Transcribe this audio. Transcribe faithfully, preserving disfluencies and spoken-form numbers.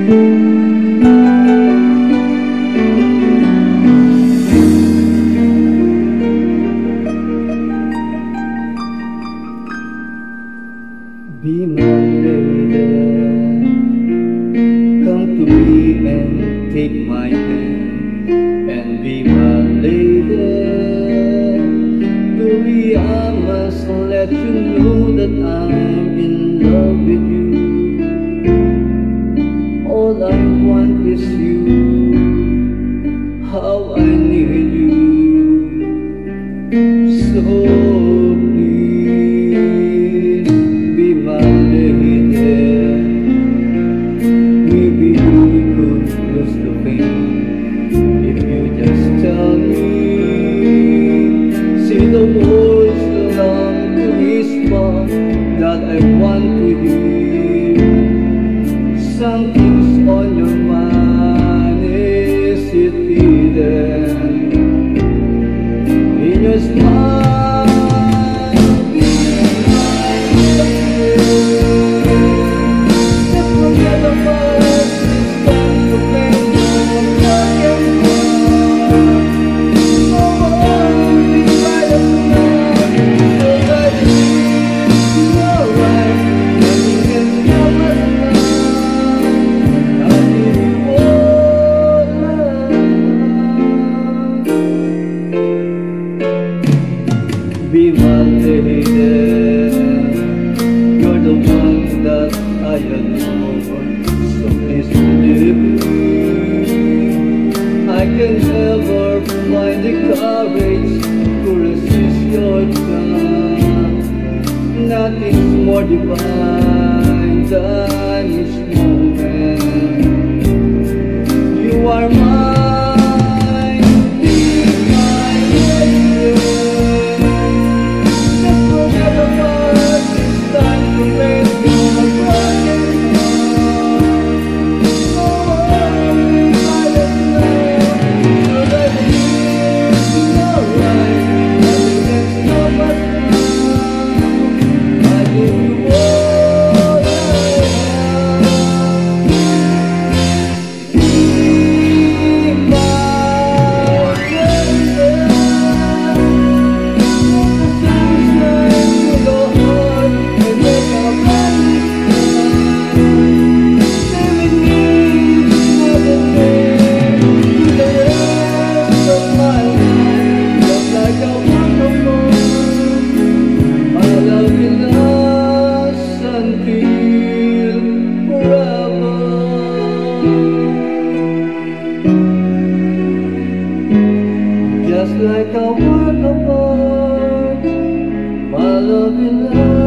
Be my lady, come to me and take my hand, and be my lady. To be I must let you know that I'm in love with you. All I want is you, how I need you. So that I want to hear. Something's on your mind, is it hidden in your smile? Just forget about this time to make you forget. Be my lady, you're the one that I adore, so please believe me. I can never find the courage to resist your charm. Nothing's more divine than this moment. You are mine. Just like a work of art, my love in love.